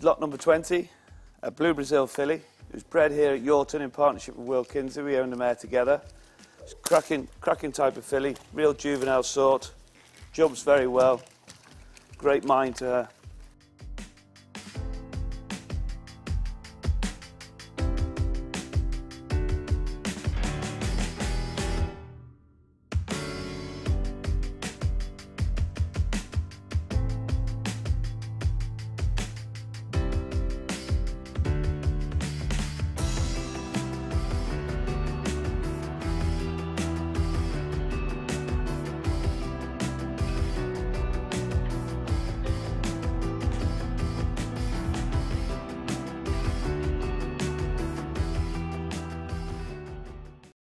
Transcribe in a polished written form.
is lot number 20, a Blue Brazil filly, who's bred here at Yorton in partnership with Will Kinsey. We own the mare together. It's a cracking type of filly, real juvenile sort, jumps very well, great mind to her.